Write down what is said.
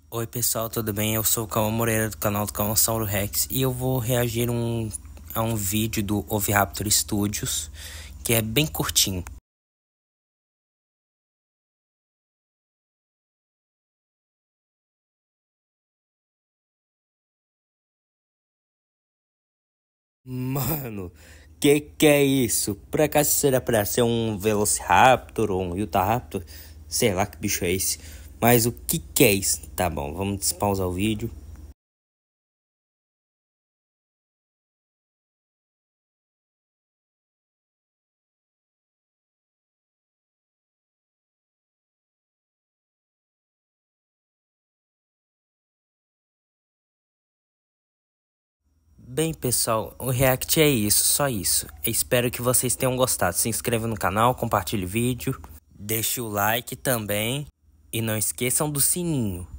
Oi pessoal, tudo bem? Eu sou o Cauã Moreira do canal do Cauãsauro Rex e eu vou reagir a um vídeo do Oviraptor Studios que é bem curtinho. Mano, que é isso? Por acaso será pra ser um Velociraptor ou um Utahraptor? Sei lá que bicho é esse. Mas o que é isso? Tá bom, vamos despausar o vídeo. Bem, pessoal, o React é isso, só isso. Eu espero que vocês tenham gostado. Se inscreva no canal, compartilhe o vídeo, deixe o like também e não esqueçam do sininho.